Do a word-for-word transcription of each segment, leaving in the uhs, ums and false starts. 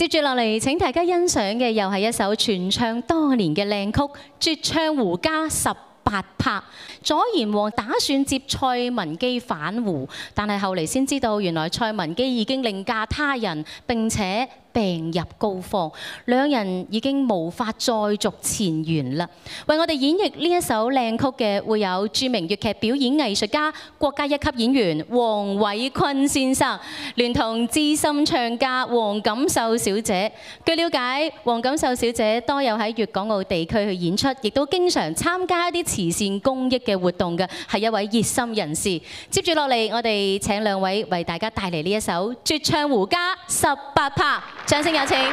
接住落嚟，請大家欣賞嘅又係一首傳唱多年嘅靚曲《絕唱胡家十八拍》。左賢王打算接蔡文姬返胡，但係後嚟先知道，原來蔡文姬已經另嫁他人，並且病入膏肓，兩人已經無法再續前緣啦。為我哋演繹呢一首靚曲嘅會有著名粵劇表演藝術家、國家一級演員黃偉坤先生，聯同資深唱家黃錦繡小姐。據了解，黃錦繡小姐多有喺粵港澳地區去演出，亦都經常參加一啲慈善公益嘅活動嘅，係一位熱心人士。接住落嚟，我哋請兩位為大家帶嚟呢一首《絕唱胡家十八拍》。掌聲有請。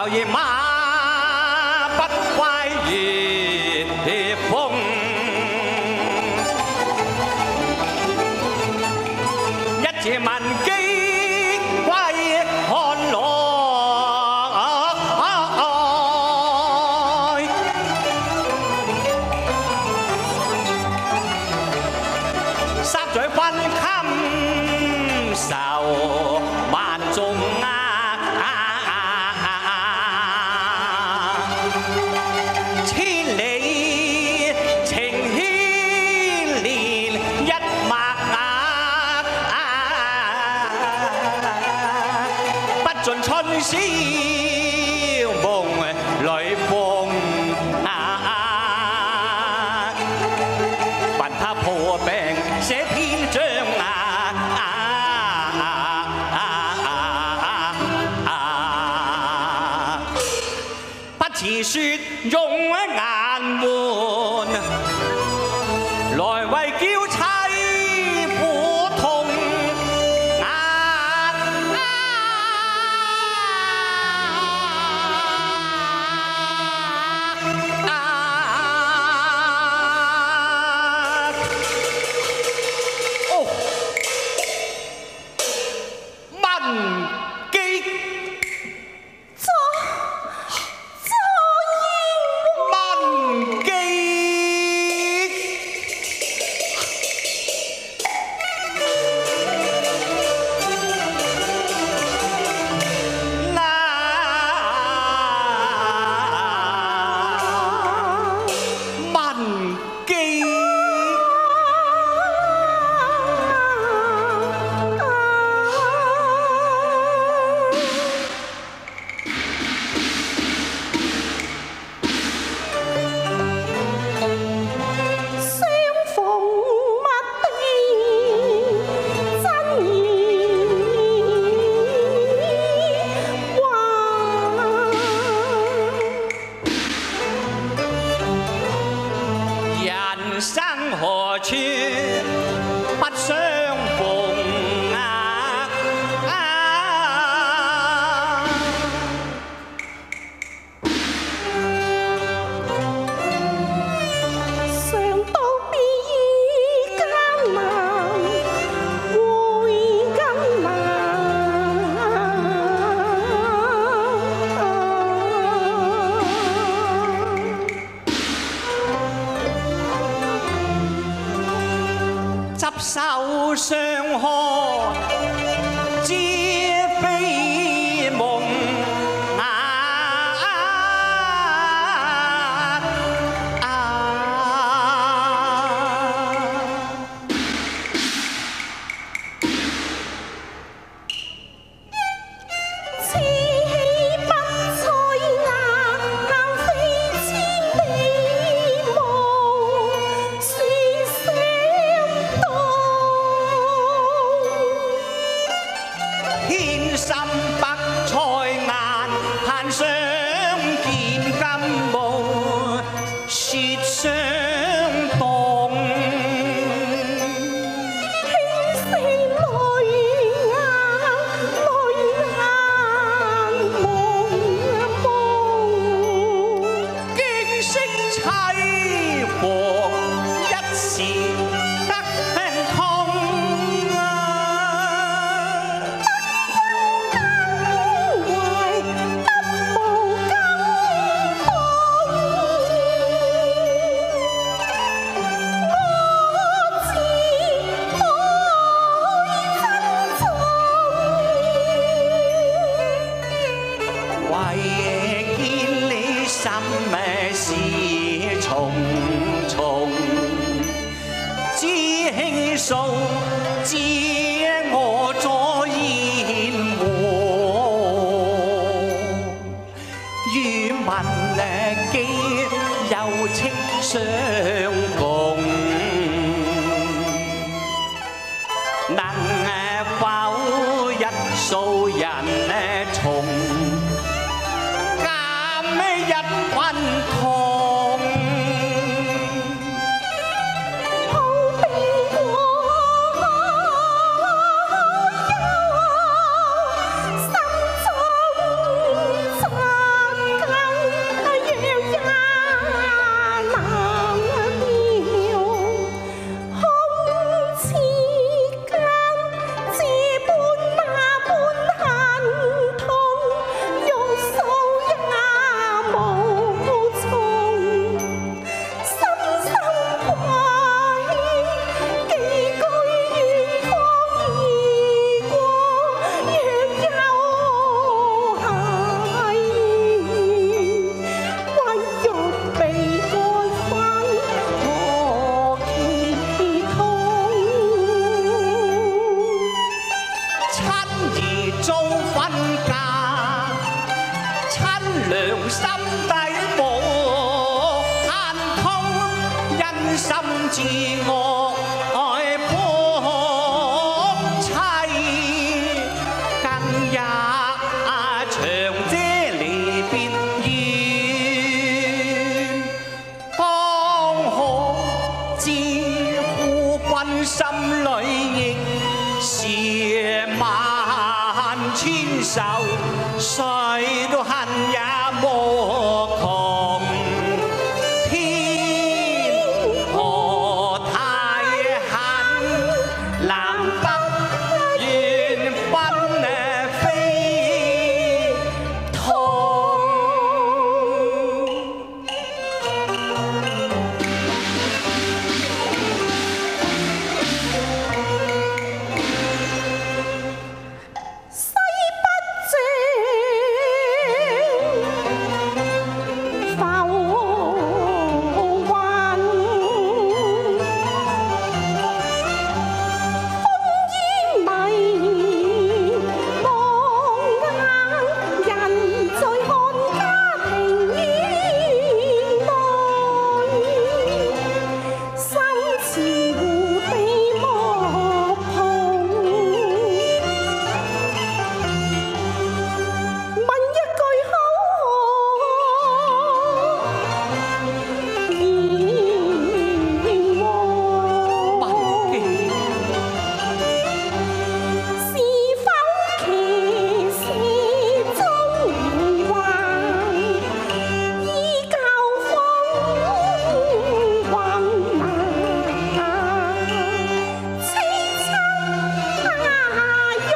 野馬不歸熱風，一夜問機歸看來。 在溫襟受萬眾啊！千里情牽連一脈啊！不盡春宵夢裏風啊！問他破病。 寫篇章啊啊啊啊啊！不辭說用顏門來為嬌妻苦痛啊啊！ 生何處不相逢啊！啊常道必依艱難，會艱難。 執手相看，知非夢啊！ 此氣不摧壓，雁飛千里夢，說聲道。 天心北塞雁，盼相見金霧，舌相動。 輕聲淚眼，淚眼蒙蒙， 驚色凄惶，一時得痛啊！ 事重重，知輕數，知我左燕和，與民機有情相共，能否一數人從？ 一分痛， 好比我憂，心中尋。 親兒做婚嫁，親娘心底無限痛，因心自我愛破妻，更也長嗟離別怨。當可知夫君心裏亦是萬千愁，誰都恨也無窮。天何太狠，南北願分非同。 西北正浮雲，風煙迷望眼，人在看家庭院內，心似湖地莫碰。問一句口何言和？是否騎士中環，依舊風雲啊，凄親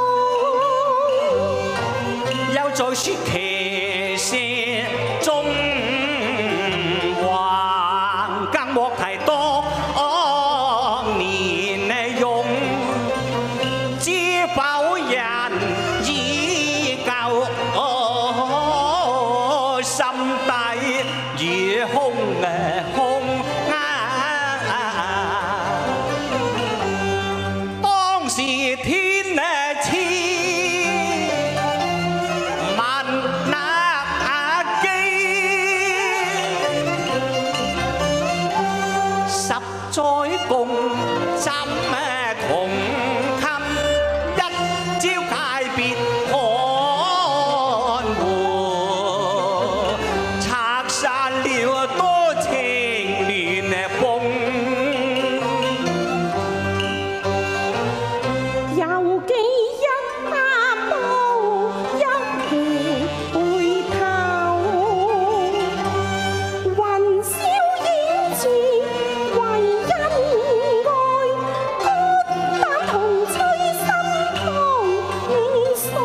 擁。 又在説騎射中環，更莫提多年用，知否人已舊心底如空空啊！當時天知。萬那機，十載共枕同衾，一朝界別看護，拆散了多情戀風。 又記一步一回頭，雲霄映住為恩愛，孤單同吹心痛年歲，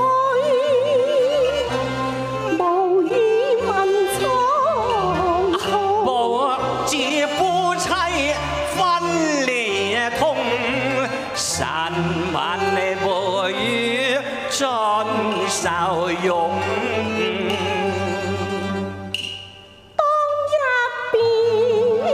無語問蒼穹。 無知夫妻分離痛，神問你無語盡受用。 當一別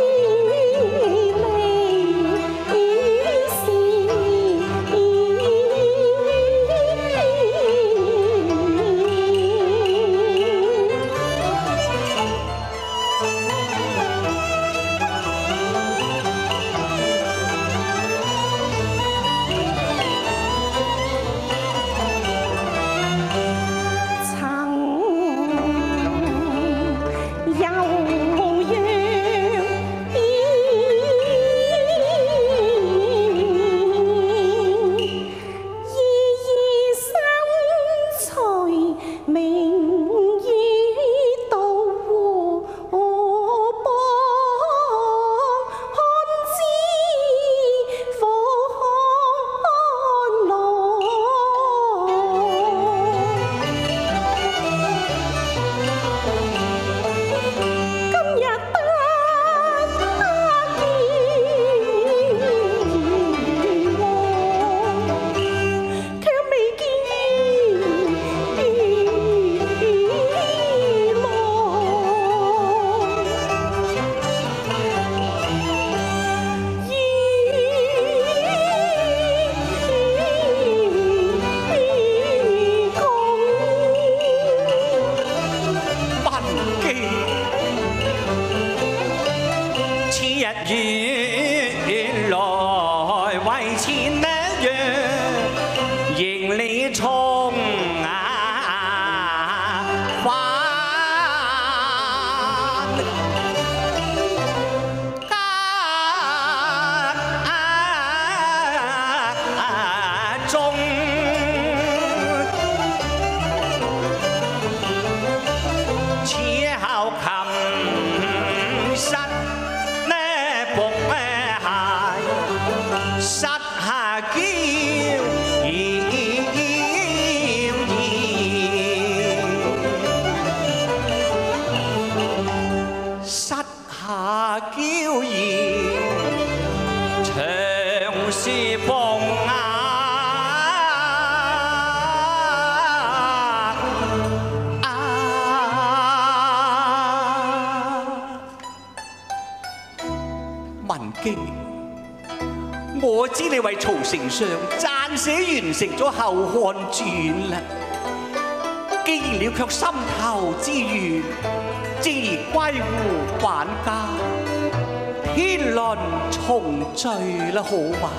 離，曾名利從啊翻家中，且後琴瑟呢仆鞋，實下嬌豔，實下嬌豔，長是鳳啊！文姬，我知你為曹丞相撰寫完成咗《後漢傳》啦，既然了卻心頭之願，自然歸戶返家，天倫重聚啦，好嘛？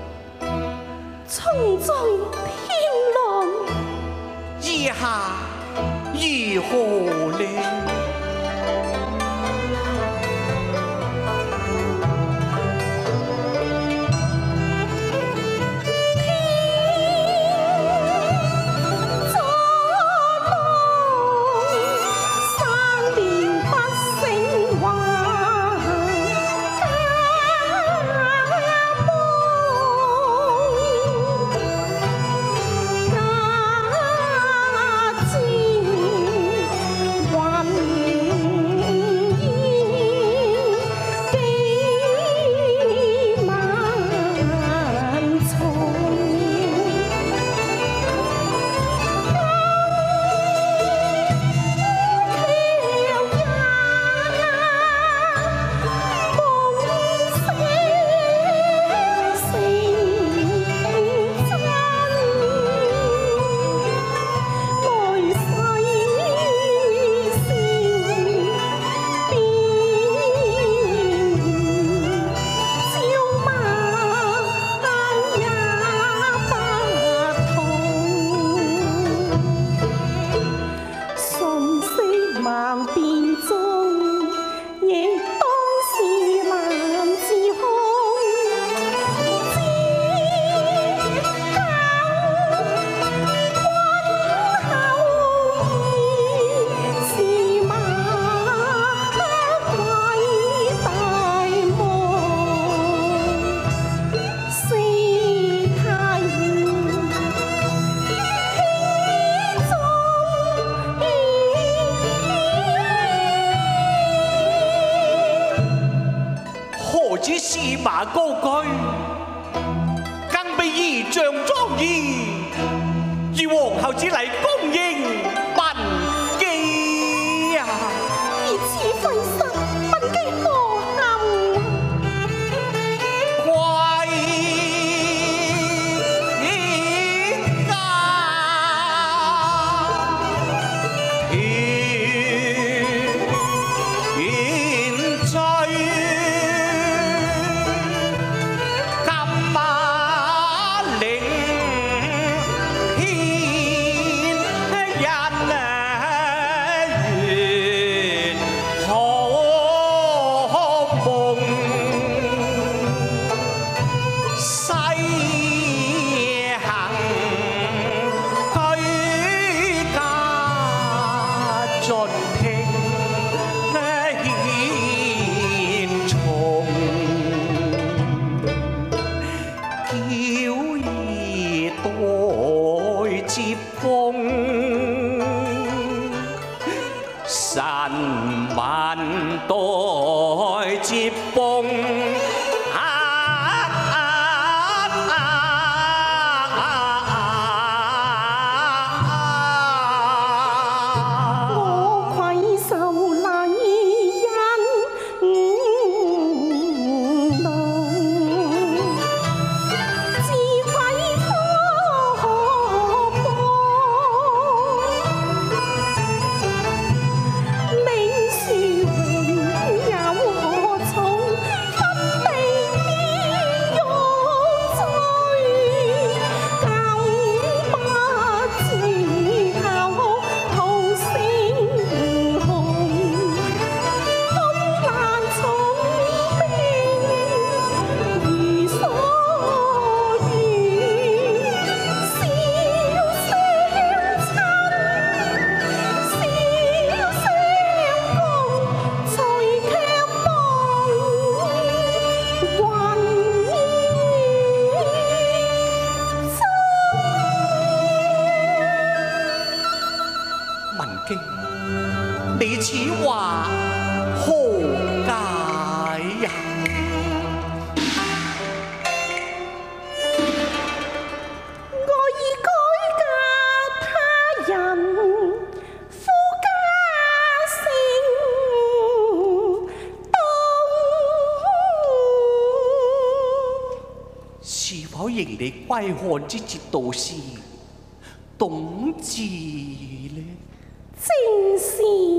重聚天倫， 意下如何呢？只司馬高居，更被儀仗莊嚴，如皇后之禮恭迎文姬啊！ 如此費心，文姬何堪？ 歸家天追。接風神文待接風啊啊啊我愧受禮恩動，自愧可此話何解呀？ 我已改嫁他人，夫家姓董。 是否認你歸漢之節度使董志呢？ 正是，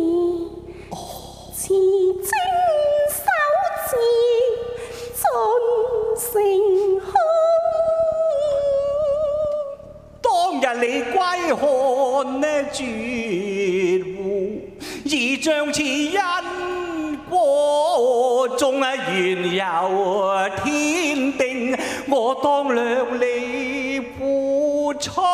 持正守節，盡成空。 當日你歸漢呢絕戶，而將此因果終啊原有天定，我當量你負重。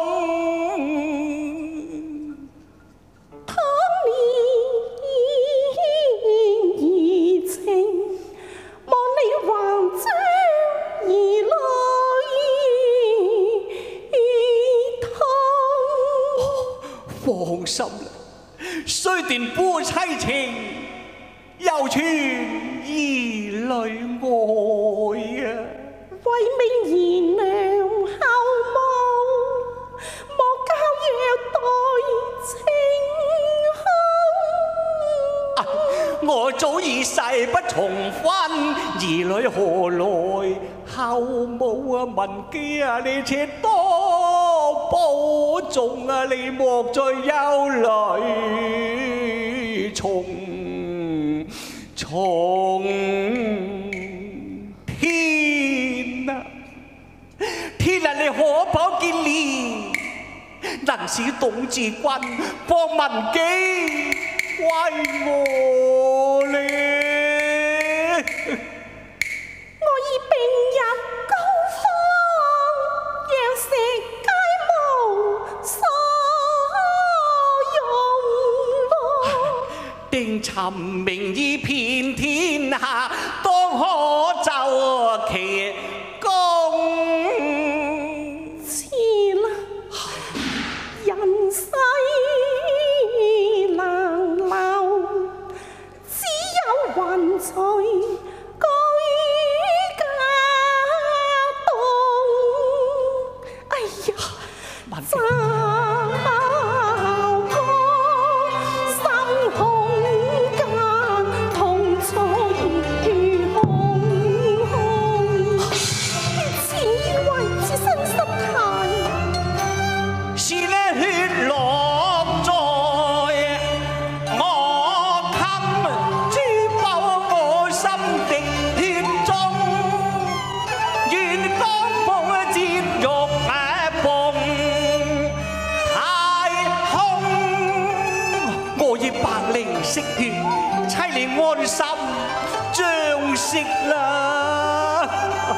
放心啦，雖斷夫妻情，又傳兒女愛啊！ 為命賢良孝母，莫教虐待情空。 啊！我早已誓不重婚，兒女何來後母啊？文姬啊，你且多保重啊！你莫再憂慮，從從天啊！天啊！你可否見憐，能使董志君放文姬歸我呢？ 我已並入高峰，讓食皆無所用咯。 定尋名以遍天下，當可就其功。 遲啦，人世難留，只有雲彩居家棟。哎呀，糟糕，心空間痛楚如空空，此為置身失態。 是呢血落在我襟，珠爆我心的血中，願江風折肉蹦太空。我以百靈惜血，妻你安心將息啦。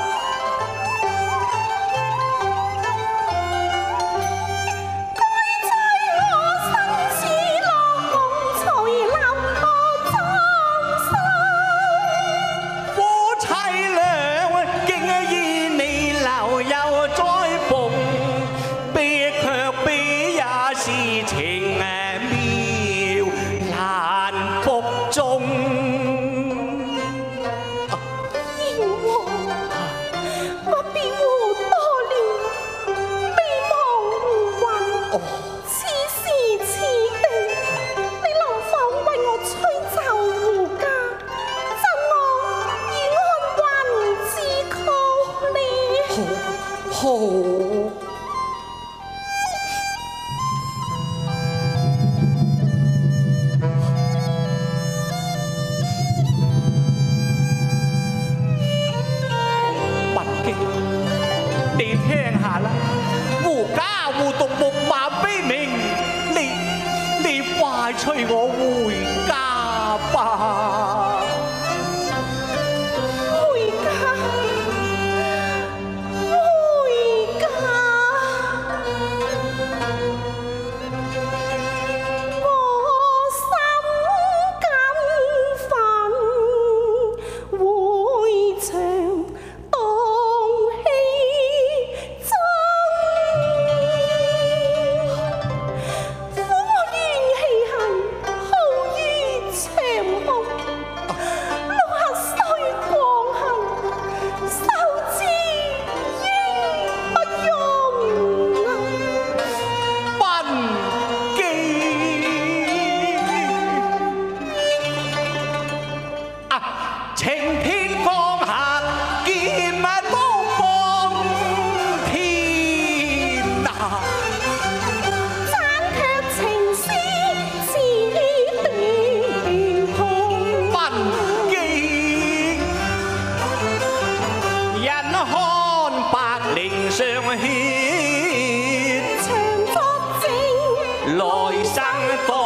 好，文姬，你聽下啦，狐假狐毒，木馬悲鳴，你你快催我回家吧。 苦我怨氣恨，好怨生多。